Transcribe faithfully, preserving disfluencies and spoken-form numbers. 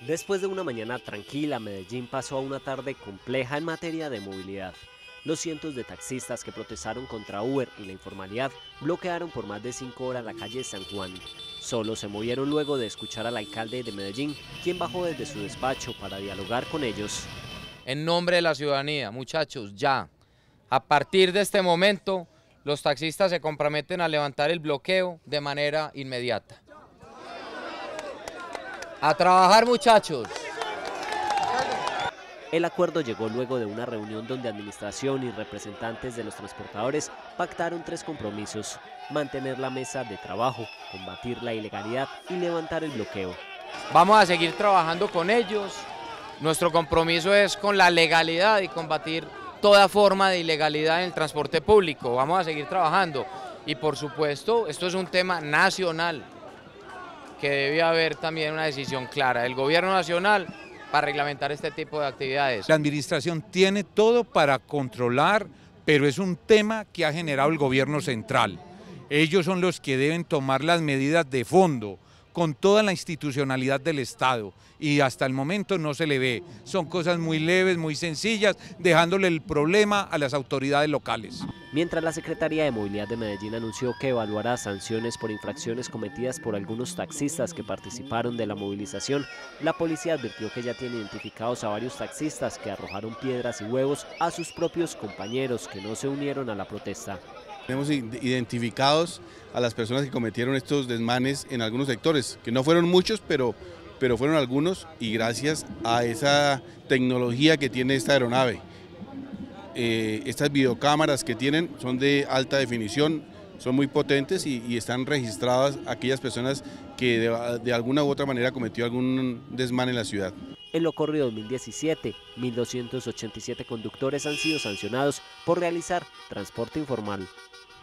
Después de una mañana tranquila, Medellín pasó a una tarde compleja en materia de movilidad. Los cientos de taxistas que protestaron contra Uber y la informalidad bloquearon por más de cinco horas la calle San Juan. Solo se movieron luego de escuchar al alcalde de Medellín, quien bajó desde su despacho para dialogar con ellos. En nombre de la ciudadanía, muchachos, ya, a partir de este momento, los taxistas se comprometen a levantar el bloqueo de manera inmediata. A trabajar, muchachos. El acuerdo llegó luego de una reunión donde administración y representantes de los transportadores pactaron tres compromisos: mantener la mesa de trabajo, combatir la ilegalidad y levantar el bloqueo. Vamos a seguir trabajando con ellos. Nuestro compromiso es con la legalidad y combatir toda forma de ilegalidad en el transporte público. Vamos a seguir trabajando y, por supuesto, esto es un tema nacional, que debe haber también una decisión clara del gobierno nacional para reglamentar este tipo de actividades. La administración tiene todo para controlar, pero es un tema que ha generado el gobierno central. Ellos son los que deben tomar las medidas de fondo, con toda la institucionalidad del Estado, y hasta el momento no se le ve. Son cosas muy leves, muy sencillas, dejándole el problema a las autoridades locales. Mientras la Secretaría de Movilidad de Medellín anunció que evaluará sanciones por infracciones cometidas por algunos taxistas que participaron de la movilización, la policía advirtió que ya tiene identificados a varios taxistas que arrojaron piedras y huevos a sus propios compañeros que no se unieron a la protesta. Tenemos identificados a las personas que cometieron estos desmanes en algunos sectores, que no fueron muchos, pero, pero fueron algunos, y gracias a esa tecnología que tiene esta aeronave. Eh, estas videocámaras que tienen son de alta definición, son muy potentes y, y están registradas aquellas personas que de, de alguna u otra manera cometió algún desmán en la ciudad. En lo corrido dos mil diecisiete, mil doscientos ochenta y siete conductores han sido sancionados por realizar transporte informal.